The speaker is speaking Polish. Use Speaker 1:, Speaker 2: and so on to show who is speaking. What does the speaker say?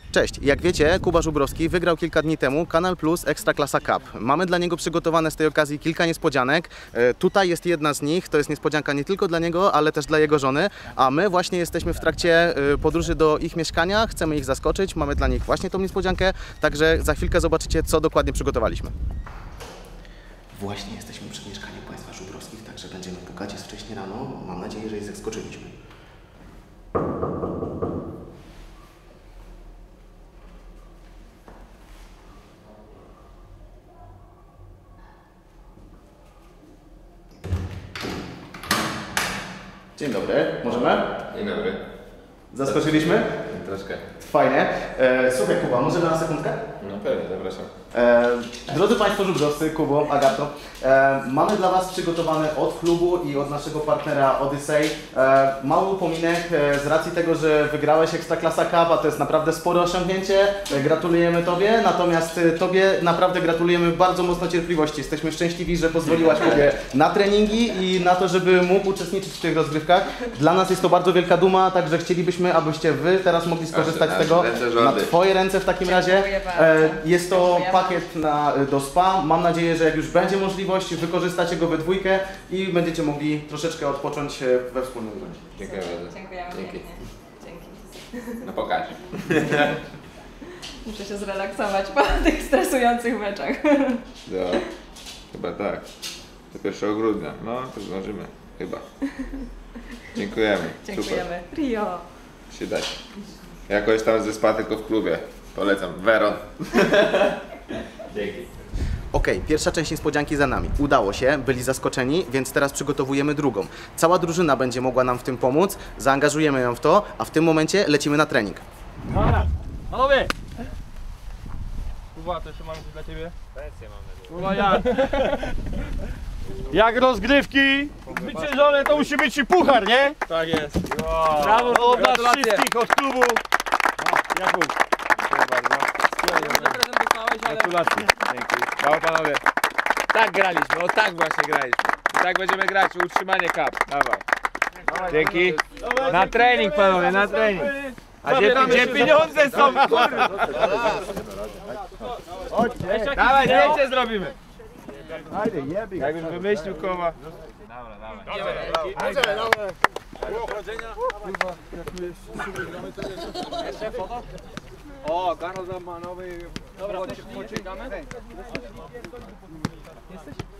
Speaker 1: Cześć, jak wiecie, Kuba Żubrowski wygrał kilka dni temu Kanal Plus Ekstraklasa Cup. Mamy dla niego przygotowane z tej okazji kilka niespodzianek. Tutaj jest jedna z nich, to jest niespodzianka nie tylko dla niego, ale też dla jego żony. A my właśnie jesteśmy w trakcie podróży do ich mieszkania, chcemy ich zaskoczyć, mamy dla nich właśnie tą niespodziankę, także za chwilkę zobaczycie, co dokładnie przygotowaliśmy. Właśnie jesteśmy przy mieszkaniu państwa Żubrowskich, także będziemy pukać, jest wcześnie rano, mam nadzieję, że ich zaskoczyliśmy. Dzień dobry, możemy?
Speaker 2: Dzień dobry.
Speaker 1: Zaskoczyliśmy?
Speaker 2: Troszkę.
Speaker 1: Fajnie. Słuchaj Kuba, możemy na sekundkę?
Speaker 2: No pewnie, zapraszam.
Speaker 1: Drodzy Państwo Żubrowscy, Kubo, Agato, mamy dla Was przygotowany od klubu i od naszego partnera Odyssey mały upominek z racji tego, że wygrałeś Ekstraklasa Cup, a to jest naprawdę spore osiągnięcie. Gratulujemy Tobie, natomiast Tobie naprawdę gratulujemy bardzo mocno cierpliwości. Jesteśmy szczęśliwi, że pozwoliłaś Tobie na treningi i na to, żeby mógł uczestniczyć w tych rozgrywkach. Dla nas jest to bardzo wielka duma, także chcielibyśmy, abyście Wy teraz mogli skorzystać z tego na Twoje ręce w takim razie. Jest to pakiet do spa. Mam nadzieję, że jak już będzie możliwość, wykorzystacie go we dwójkę i będziecie mogli troszeczkę odpocząć we wspólnym gronie.
Speaker 2: Dziękuję bardzo.
Speaker 3: Dziękujemy.
Speaker 2: Dzięki.
Speaker 3: Dzięki.
Speaker 2: No pokaż.
Speaker 3: Muszę się zrelaksować po tych stresujących meczach.
Speaker 2: No, chyba tak. Do 1 grudnia. No, to zdążymy. Chyba. Dziękujemy.
Speaker 3: Dziękujemy. Rio.
Speaker 2: Super. Się da się. Jakoś tam ze spa tylko w klubie. Polecam. Veron. Dzięki.
Speaker 1: Okej, pierwsza część niespodzianki za nami. Udało się, byli zaskoczeni, więc teraz przygotowujemy drugą. Cała drużyna będzie mogła nam w tym pomóc, zaangażujemy ją w to, a w tym momencie lecimy na trening.
Speaker 4: Dobra, panowie! Kuba, to jeszcze mamy coś dla Ciebie? Pensję mam nadzieję. Kuba, jak rozgrywki zwyciężone, to musi być i puchar, nie? Tak jest. Wow. Brawo, od nas wszystkich, od klubu. No, Jakub. Dziękuję bardzo. Gratulacje.
Speaker 5: Dzięki. Brawo panowie. Tak graliśmy, tak właśnie graliśmy. I tak będziemy grać, utrzymanie cup. Dawaj. Dzięki. Na trening panowie, na trening. A gdzie pieniądze są? Dawaj, zdjęcie zrobimy. Jak już wymyślił koła.
Speaker 4: Jeszcze foto? O, Karol ma nowy... Dobra, poczekamy? Jesteś?